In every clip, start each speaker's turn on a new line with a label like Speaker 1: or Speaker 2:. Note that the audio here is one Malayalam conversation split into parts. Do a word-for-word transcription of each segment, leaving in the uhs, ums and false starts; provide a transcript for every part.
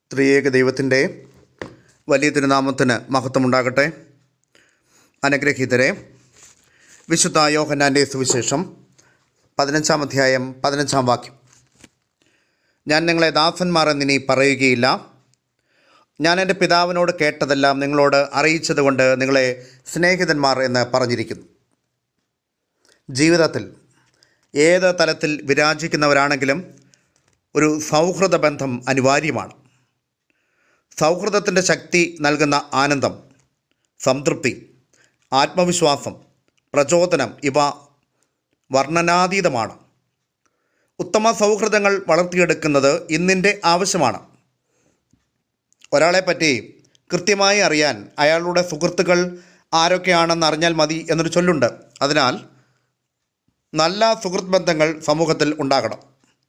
Speaker 1: ത്രിയേക ദൈവത്തിൻ്റെ വലിയ തിരുനാമത്തിന് മഹത്വമുണ്ടാകട്ടെ. അനുഗ്രഹീതരെ, വിശുദ്ധ യോഹന്നാൻ്റെ സുവിശേഷം പതിനഞ്ചാം അധ്യായം പതിനഞ്ചാം വാക്യം. ഞാൻ നിങ്ങളെ ദാസന്മാർ എന്നിനി പറയുകയില്ല, ഞാൻ എൻ്റെ പിതാവിനോട് കേട്ടതെല്ലാം നിങ്ങളോട് അറിയിച്ചതുകൊണ്ട് നിങ്ങളെ സ്നേഹിതന്മാർ എന്ന് പറഞ്ഞിരിക്കുന്നു. ജീവിതത്തിൽ ഏത് തലത്തിൽ വിരാജിക്കുന്നവരാണെങ്കിലും ഒരു സൗഹൃദ ബന്ധം അനിവാര്യമാണ്. സൗഹൃദത്തിൻ്റെ ശക്തി നൽകുന്ന ആനന്ദം, സംതൃപ്തി, ആത്മവിശ്വാസം, പ്രചോദനം ഇവ വർണ്ണനാതീതമാണ്. ഉത്തമ സൗഹൃദങ്ങൾ വളർത്തിയെടുക്കുന്നത് ഇന്നിൻ്റെ ആവശ്യമാണ്. ഒരാളെപ്പറ്റി കൃത്യമായി അറിയാൻ അയാളുടെ സുഹൃത്തുക്കൾ ആരൊക്കെയാണെന്ന് അറിഞ്ഞാൽ മതി എന്നൊരു ചൊല്ലുണ്ട്. അതിനാൽ നല്ല സുഹൃത്ത് ബന്ധങ്ങൾ സമൂഹത്തിൽ ഉണ്ടാകണം.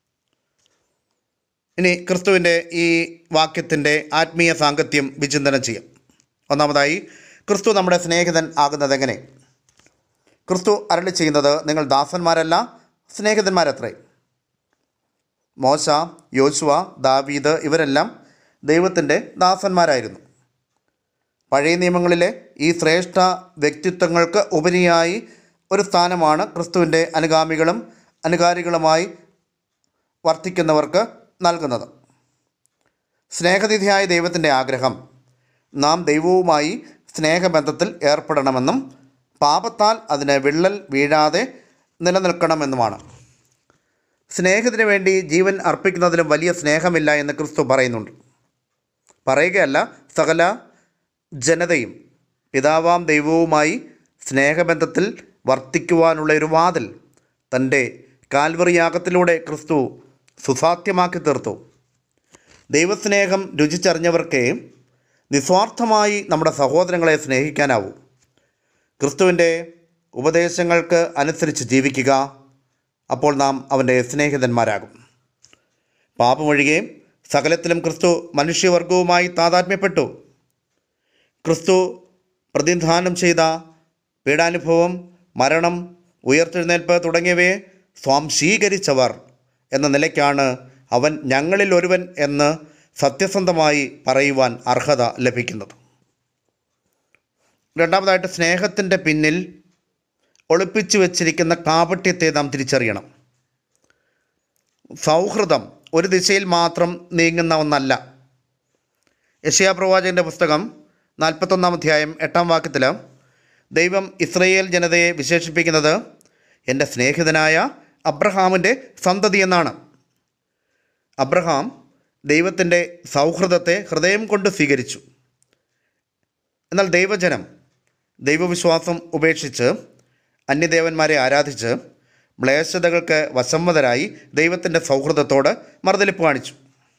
Speaker 1: ഇനി ക്രിസ്തുവിൻ്റെ ഈ വാക്യത്തിൻ്റെ ആത്മീയ സാങ്കത്യം വിചിന്തനം ചെയ്യാം. ഒന്നാമതായി, ക്രിസ്തു നമ്മുടെ സ്നേഹിതൻ ആകുന്നത് എങ്ങനെ? ക്രിസ്തു അരുളി ചെയ്യുന്നത്, നിങ്ങൾ ദാസന്മാരല്ല സ്നേഹിതന്മാരത്രേ. മോശ, യോശുവ, ദാവീദ് ഇവരെല്ലാം ദൈവത്തിൻ്റെ ദാസന്മാരായിരുന്നു. പഴയ നിയമങ്ങളിലെ ഈ ശ്രേഷ്ഠ വ്യക്തിത്വങ്ങൾക്ക് ഉപരിയായി ഒരു സ്ഥാനമാണ് ക്രിസ്തുവിൻ്റെ അനുഗാമികളും അനുകാരികളുമായി വർത്തിക്കുന്നവർക്ക് നൽകുന്നത്. സ്നേഹനിധിയായ ദൈവത്തിൻ്റെ ആഗ്രഹം നാം ദൈവവുമായി സ്നേഹബന്ധത്തിൽ ഏർപ്പെടണമെന്നും പാപത്താൽ അതിന് വിള്ളൽ വീഴാതെ നിലനിൽക്കണമെന്നുമാണ്. സ്നേഹത്തിന് വേണ്ടി ജീവൻ അർപ്പിക്കുന്നതിലും വലിയ സ്നേഹമില്ല എന്ന് ക്രിസ്തു പറയുന്നുണ്ട്. പറയുകയല്ല, സകല ജനതയും പിതാവാം ദൈവവുമായി സ്നേഹബന്ധത്തിൽ വർത്തിക്കുവാനുള്ള ഒരു വാതിൽ തൻ്റെ കാൽവറി യാഗത്തിലൂടെ ക്രിസ്തു സുസാധ്യമാക്കി തീർത്തു. ദൈവസ്നേഹം രുചിച്ചറിഞ്ഞവർക്ക് നിസ്വാർത്ഥമായി നമ്മുടെ സഹോദരങ്ങളെ സ്നേഹിക്കാനാവൂ. ക്രിസ്തുവിൻ്റെ ഉപദേശങ്ങൾക്ക് അനുസരിച്ച് ജീവിക്കുക, അപ്പോൾ നാം അവൻ്റെ സ്നേഹിതന്മാരാകും. പാപമൊഴികെ സകലത്തിലും ക്രിസ്തു മനുഷ്യവർഗവുമായി താതാത്മ്യപ്പെട്ടു. ക്രിസ്തു പ്രതിനിധാനം ചെയ്ത പീഡാനുഭവം, മരണം, ഉയർത്തെഴുന്നേൽപ്പ് തുടങ്ങിയവയെ സ്വാംശീകരിച്ചവർ എന്ന നിലയ്ക്കാണ് അവൻ ഞങ്ങളിൽ ഒരുവൻ എന്ന് സത്യസന്ധമായി പറയുവാൻ അർഹത ലഭിക്കുന്നത്. രണ്ടാമതായിട്ട്, സ്നേഹത്തിൻ്റെ പിന്നിൽ ഒളിപ്പിച്ചു വച്ചിരിക്കുന്ന കാപട്യത്തെ നാം തിരിച്ചറിയണം. സൗഹൃദം ഒരു ദിശയിൽ മാത്രം നീങ്ങുന്ന ഒന്നല്ല. യെശയ്യാ പ്രവാചകൻ്റെ പുസ്തകം നാൽപ്പത്തൊന്നാം അധ്യായം എട്ടാം വാക്യത്തിൽ ദൈവം ഇസ്രയേൽ ജനതയെ വിശേഷിപ്പിക്കുന്നത് എൻ്റെ സ്നേഹിതനായ അബ്രഹാമിൻ്റെ സന്തതി എന്നാണ്. അബ്രഹാം ദൈവത്തിൻ്റെ സൗഹൃദത്തെ ഹൃദയം കൊണ്ട് സ്വീകരിച്ചു. എന്നാൽ ദൈവജനം ദൈവവിശ്വാസം ഉപേക്ഷിച്ച് അന്യദേവന്മാരെ ആരാധിച്ച് മ്ലേച്ഛതകൾക്ക് വശംവദരായി ദൈവത്തിൻ്റെ സൗഹൃദത്തോട് മറുതലിപ്പ് കാണിച്ചു.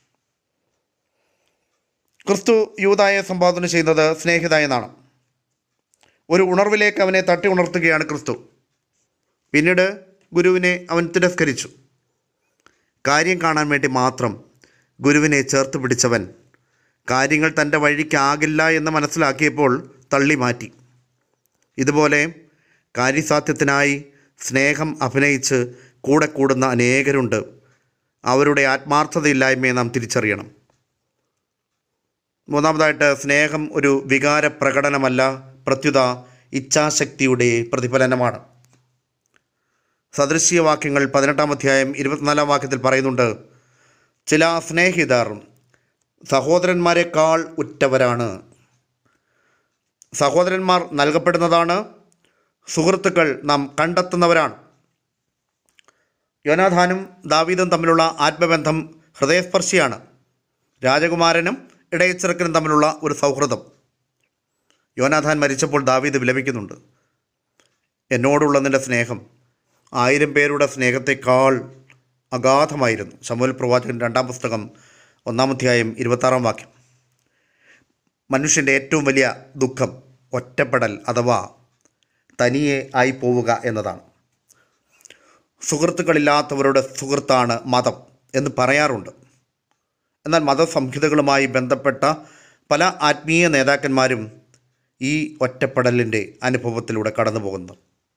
Speaker 1: ക്രിസ്തു യൂദായെ സംബോധന ചെയ്യുന്നത് സ്നേഹിത എന്നാണ്. ഒരു ഉണർവിലേക്ക് അവനെ തട്ടി ഉണർത്തുകയാണ് ക്രിസ്തു. പിന്നീട് ഗുരുവിനെ അവൻ തിരസ്കരിച്ചു. കാര്യം കാണാൻ വേണ്ടി മാത്രം ഗുരുവിനെ ചേർത്ത് പിടിച്ചവൻ കാര്യങ്ങൾ തൻ്റെ വഴിക്കാകില്ല എന്ന് മനസ്സിലാക്കിയപ്പോൾ തള്ളി മാറ്റി. ഇതുപോലെ കാര്യസാധ്യത്തിനായി സ്നേഹം അഭിനയിച്ച് കൂടെ കൂടുന്ന അനേകരുണ്ട്. അവരുടെ ആത്മാർത്ഥതയില്ലായ്മയെ നാം തിരിച്ചറിയണം. മൂന്നാമതായിട്ട്, സ്നേഹം ഒരു വികാര പ്രകടനമല്ല, പ്രത്യുത ഇച്ഛാശക്തിയുടെ പ്രതിഫലനമാണ്. സദൃശ്യവാക്യങ്ങൾ പതിനെട്ടാം അധ്യായം ഇരുപത്തിനാലാം വാക്യത്തിൽ പറയുന്നുണ്ട്, ചില സ്നേഹിതർ സഹോദരന്മാരെക്കാൾ ഉറ്റവരാണ്. സഹോദരന്മാർ നൽകപ്പെടുന്നതാണ്, സുഹൃത്തുക്കൾ നാം കണ്ടെത്തുന്നവരാണ്. യോനാഥാനും ദാവീദും തമ്മിലുള്ള ആത്മബന്ധം ഹൃദയസ്പർശിയാണ്. രാജകുമാരനും ഇടയച്ചിറക്കനും തമ്മിലുള്ള ഒരു സൗഹൃദം. യോനാഥാൻ മരിച്ചപ്പോൾ ദാവീദ് വിലപിക്കുന്നുണ്ട്, എന്നോടുള്ള നിൻ്റെ സ്നേഹം ആയിരം പേരുടെ സ്നേഹത്തെക്കാൾ അഗാധമായിരുന്നു. ശമൂവേൽ പ്രവാചകൻ രണ്ടാം പുസ്തകം ഒന്നാം അധ്യായം ഇരുപത്താറാം വാക്യം. മനുഷ്യൻ്റെ ഏറ്റവും വലിയ ദുഃഖം ഒറ്റപ്പെടൽ അഥവാ തനിയെ ആയി പോവുക എന്നതാണ്. സുഹൃത്തുക്കളില്ലാത്തവരുടെ സുഹൃത്താണ് മതം എന്ന് പറയാറുണ്ട്. എന്നാൽ മതസംഹിതകളുമായി ബന്ധപ്പെട്ട പല ആത്മീയ നേതാക്കന്മാരും ഈ ഒറ്റപ്പെടലിൻ്റെ അനുഭവത്തിലൂടെ കടന്നു പോകുന്നു.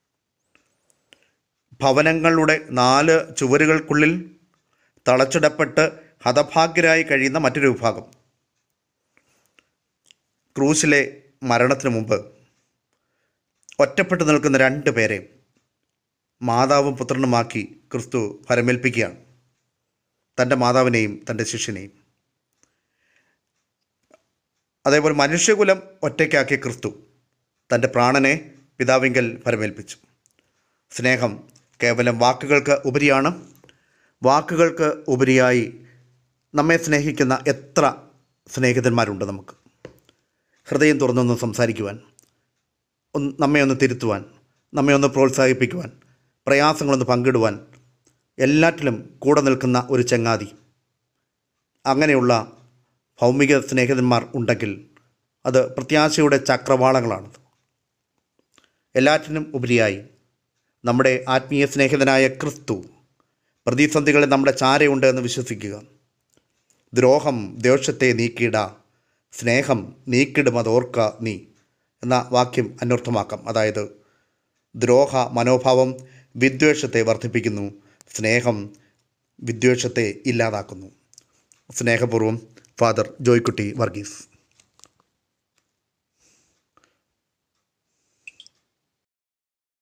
Speaker 1: ഭവനങ്ങളുടെ നാല് ചുവരുകൾക്കുള്ളിൽ തളച്ചിടപ്പെട്ട് ഹതഭാഗ്യരായി കഴിയുന്ന മറ്റൊരു വിഭാഗം. ക്രൂശിലെ മരണത്തിന് മുമ്പ് ഒറ്റപ്പെട്ടു നിൽക്കുന്ന രണ്ട് പേരെ മാതാവും പുത്രനുമാക്കി ക്രിസ്തു ഫലമേൽപ്പിക്കുകയാണ്. തൻ്റെ മാതാവിനെയും തൻ്റെ ശിഷ്യനെയും. അതേപോലെ മനുഷ്യകുലം ഒറ്റയ്ക്കാക്കിയ ക്രിസ്തു തൻ്റെ പ്രാണനെ പിതാവിങ്കൽ ഫലമേൽപ്പിച്ചു. സ്നേഹം കേവലം വാക്കുകൾക്ക് ഉപരിയാണ്. വാക്കുകൾക്ക് ഉപരിയായി നമ്മെ സ്നേഹിക്കുന്ന എത്ര സ്നേഹിതന്മാരുണ്ട് നമുക്ക്. ഹൃദയം തുറന്നൊന്ന് സംസാരിക്കുവാൻ, ഒന്ന് നമ്മെ ഒന്ന് തിരുത്തുവാൻ, നമ്മെ ഒന്ന് പ്രോത്സാഹിപ്പിക്കുവാൻ, പ്രയാസങ്ങളൊന്ന് പങ്കിടുവാൻ, എല്ലാറ്റിലും കൂടെ നിൽക്കുന്ന ഒരു ചങ്ങാതി. അങ്ങനെയുള്ള ഭൗമിക സ്നേഹിതന്മാർ ഉണ്ടെങ്കിൽ അത് പ്രത്യാശയുടെ ചക്രവാളങ്ങളാണ്. എല്ലാറ്റിനും ഉപരിയായി നമ്മുടെ ആത്മീയ സ്നേഹിതനായ ക്രിസ്തു പ്രതിസന്ധികളിൽ നമ്മുടെ ചാരയുണ്ട് എന്ന് വിശ്വസിക്കുക. ദ്രോഹം ദ്വേഷത്തെ നീക്കിയിട, സ്നേഹം നീക്കിടും അതോർക്ക നീ എന്ന വാക്യം അന്വർത്ഥമാക്കാം. അതായത് ദ്രോഹ മനോഭാവം വിദ്വേഷത്തെ വർദ്ധിപ്പിക്കുന്നു, സ്നേഹം വിദ്വേഷത്തെ ഇല്ലാതാക്കുന്നു. സ്നേഹപൂർവ്വം ഫാദർ ജോയ്ക്കുട്ടി വർഗീസ്.